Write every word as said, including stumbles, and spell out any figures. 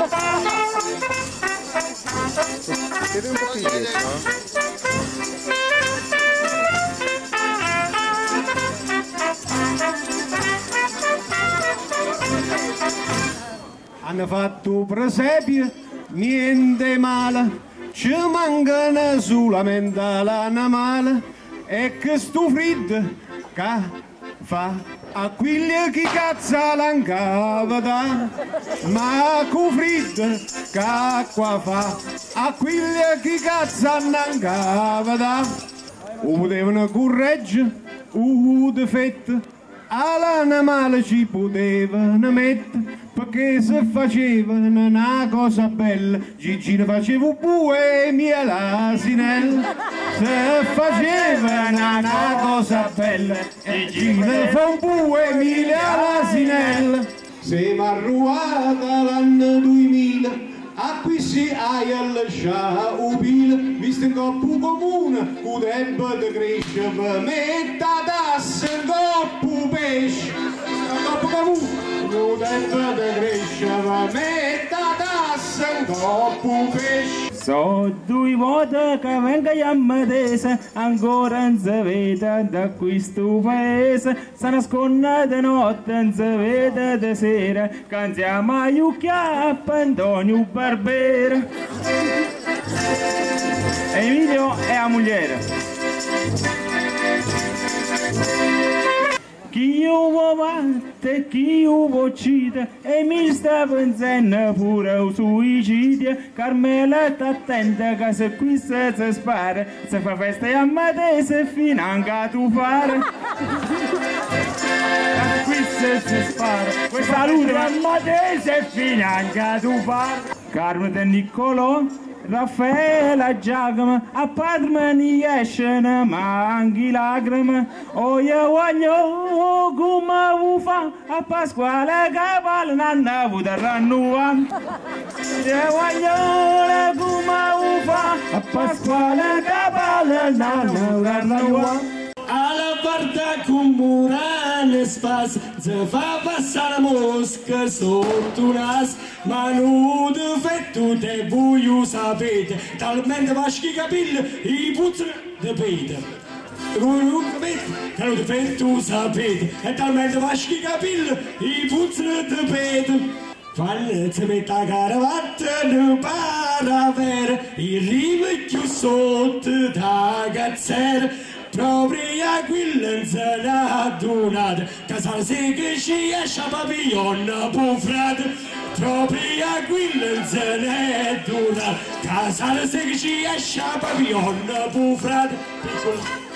Siete un po' più dietro? Hanno fatto presepio, niente male, ci mancano solamente l'animale e che sto freddo che fa a quelli che cazza l'ancavata, ma che freddo che qua fa a quelli che cazza l'ancavata, o potevano correggere o difetto, all'animale ci potevano mettere, perché se facevano una cosa bella, Gigino faceva un bue e mia l'asinella. Se facevano una cosa bella, Gigino fa un bue e mia l'asinella. Siamo arrivati all'anno duemila, a qui si hai lasciato un pila, visto in coppo comune, con tempo di crescere, per metà tasse in coppo pesce, coppo comune. Non tempo di crescere, metà tasse in coppo pesce. So due volte che vengo a tesa, ancora non si vede da questo paese, se nasconde di notte, non si vede di sera, cantiamo a Iucchiappa Antonio Barbera. Emilio è la moglie. Chi io vuoi batte, chi io vuoi uccidere, e mi sta pensando pure al suicidio. Carmela sta attenta che se qui se si spara, se fa festa a Matese e financa tu fare. Qui se si spara, questa luce a Matese e financa tu fare. Carmen e Niccolò, Raffaella, Giacomo, a padre mi escono ma anche lacrime. Oh io voglio come vu fa a Pasquale Cavallo nanna vuterranno. Io voglio come vu fa a Pasquale Cavallo nanna vuterranno. Alla guarda con murane spas, se fa passare mosca sotto un nas, ma non difetto te voi sapete, talmente vaschi i capelli, i puzzano di pete. Voi non capite, che non difetto sapete, e talmente vaschi i capelli, i puzzano di pete. Quando si mette la cravatta non para avere, il rivecchio sotto da cazzere. Proprio a quella non se n'è adunata, che sa se che ci esce a papillon può frate. Proprio a quella non se n'è adunata, che sa se che ci esce a papillon può frate.